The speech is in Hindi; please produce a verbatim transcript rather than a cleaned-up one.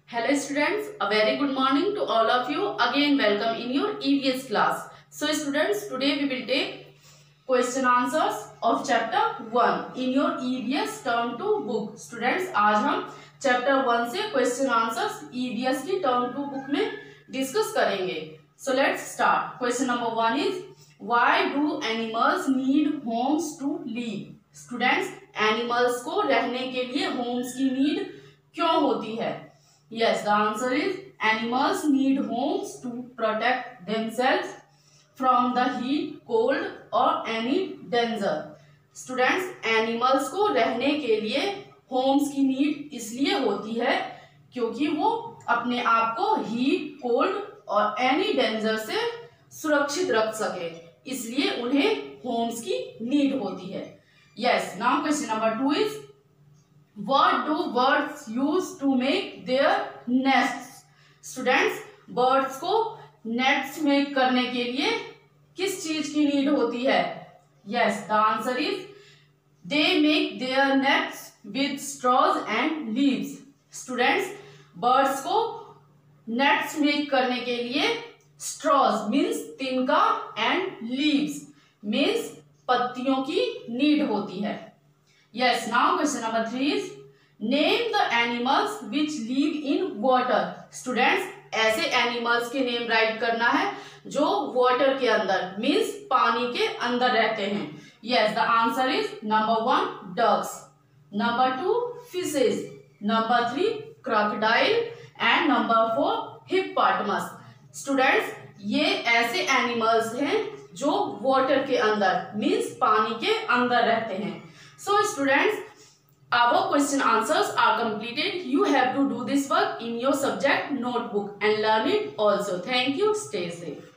Hello students, a very good morning to all of you. Again welcome in your E V S class. So students, today we will take question answers of chapter one in your E V S turn to book. Students, आज हम chapter one से question answers E V S की turn to book में discuss करेंगे. So let's start. Question number one is, why do animals need homes to live? Students, animals को रहने के लिए homes की need क्यों होती है? Yes, the answer is animals need homes to protect themselves from the heat, cold or any danger. Students, animals को रहने के लिए homes की need इसलिए होती है क्योंकि वो अपने आप को heat, cold और any danger से सुरक्षित रख सके, इसलिए उन्हें homes की need होती है. Yes, now question number two is, what do birds use to make their nests? Students, birds को nests make करने के लिए किस चीज की need होती है? Yes, the answer is they make their nests with straws and leaves. Students, birds को nests make करने के लिए straws means तिनका and leaves means पत्तियों की need होती है. Yes, now question number three is, name the animals which live in water. Students, ऐसे animals के name write करना है जो water के अंदर means पानी के अंदर रहते हैं. Yes, the answer is number one ducks, number two fishes, number three crocodile and number four hippopotamus. Students, ये ऐसे animals हैं जो water के अंदर means पानी के अंदर रहते हैं. So students, our question answers are completed. You have to do this work in your subject notebook and learn it also. Thank you. Stay safe.